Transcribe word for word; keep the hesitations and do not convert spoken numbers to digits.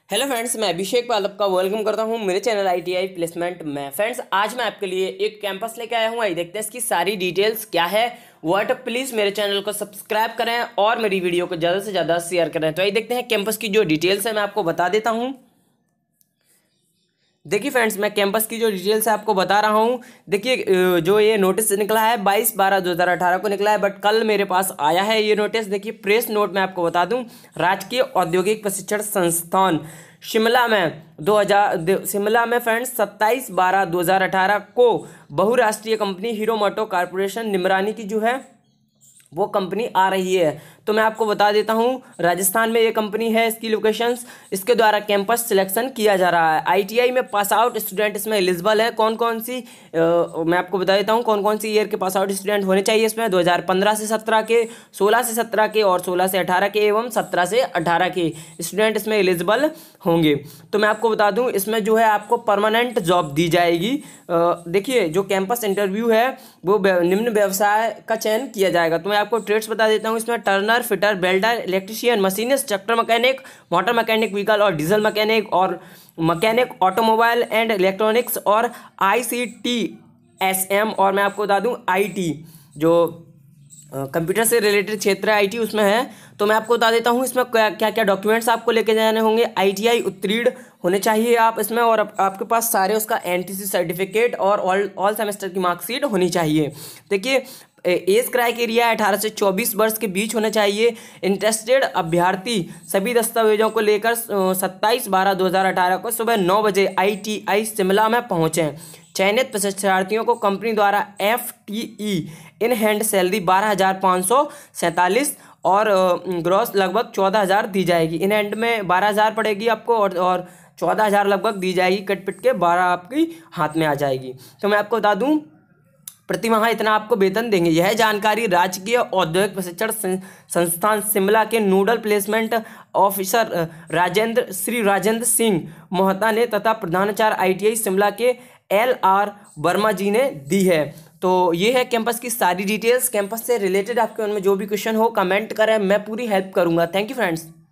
Hello friends, मैं अभिषेक पाल आपका welcome करता हूं मेरे चैनल आईटीआई प्लेसमेंट में। फ्रेंड्स, आज मैं आपके लिए एक कैंपस लेके आया हूं। आइए देखते हैं इसकी सारी डिटेल्स क्या है। व्हाट प्लीज़ मेरे चैनल को सब्सक्राइब करें और मेरी वीडियो को ज़्यादा से ज़्यादा शेयर करें। तो आइए देखते हैं कैंपस की जो डिटेल्स है मैं आपको बता देता हूँ। देखिए फ्रेंड्स, मैं कैंपस की जो डिटेल्स है आपको बता रहा हूँ। देखिए, जो ये नोटिस निकला है बाईस बारह दो हज़ार अठारह को निकला है, बट कल मेरे पास आया है ये नोटिस। देखिए, प्रेस नोट में आपको बता दूँ, राजकीय औद्योगिक प्रशिक्षण संस्थान शिमला में दो हज़ार शिमला में फ्रेंड्स सत्ताईस बारह दो हज़ार अठारह को बहुराष्ट्रीय कंपनी हीरो मोटो कॉरपोरेशन निमरानी की जो है वो कंपनी आ रही है। तो मैं आपको बता देता हूँ, राजस्थान में ये कंपनी है, इसकी लोकेशंस, इसके द्वारा कैंपस सिलेक्शन किया जा रहा है। आईटीआई में पास आउट स्टूडेंट इसमें एलिजिबल है। कौन कौन सी आ, मैं आपको बता देता हूँ कौन कौन सी ईयर के पास आउट स्टूडेंट होने चाहिए इसमें। दो हज़ार पंद्रह से सत्रह के, सोलह से सत्रह के और सोलह से अठारह के एवं सत्रह से अठारह के स्टूडेंट इसमें एलिजिबल होंगे। तो मैं आपको बता दूँ, इसमें जो है आपको परमानेंट जॉब दी जाएगी। देखिए, जो कैंपस इंटरव्यू है वो निम्न व्यवसाय का चयन किया जाएगा। तो मैं आपको ट्रेड्स बता देता हूँ इसमें: turner, fitter, welder, electrician, machinist, tractor mechanic, motor mechanic, vehicle और डीजल मैकेनिक और मैकेनिक, ऑटोमोबाइल एंड इलेक्ट्रॉनिक्स और आईसीटी एसएम, और मैं आपको बता दूं आईटी, जो कंप्यूटर से रिलेटेड क्षेत्र है आईटी, उसमें है। तो मैं आपको बता देता हूँ इसमें क्या क्या क्या डॉक्यूमेंट्स आपको लेके जाने होंगे। आईटीआई उत्तीर्ण होने चाहिए आप इसमें, और आप, आपके पास सारे उसका एनटीसी सर्टिफिकेट और ऑल ऑल सेमेस्टर की मार्कशीट होनी चाहिए। देखिए, एज क्राइटेरिया अठारह से चौबीस वर्ष के बीच होना चाहिए। इंटरेस्टेड अभ्यर्थी सभी दस्तावेजों को लेकर सत्ताईस बारह दो हज़ार अठारह को सुबह नौ बजे आईटीआई शिमला में पहुंचें। चयनित प्रशिक्षणार्थियों को कंपनी द्वारा F T E in hand salary बारह हज़ार पाँच सौ सैंतालीस और ग्रॉस लगभग चौदह हज़ार दी जाएगी। इन हैंड में बारह हज़ार पड़ेगी आपको, और और चौदह हज़ार लगभग दी जाएगी, कट पिट के बारह आपकी हाथ में आ जाएगी। तो मैं आपको बता दूं, प्रति माह इतना आपको वेतन देंगे। यह जानकारी राजकीय औद्योगिक प्रशिक्षण संस्थान शिमला के nodal placement officer Rajendra Shri Rajendra Singh Mohta ने तथा प्रधानाचार्य आईटीआई शिमला के एल आर वर्मा जी ने दी है। तो ये है कैंपस की सारी डिटेल्स। कैंपस से रिलेटेड आपके उनमें जो भी क्वेश्चन हो कमेंट करें, मैं पूरी हेल्प करूंगा। Thank you friends.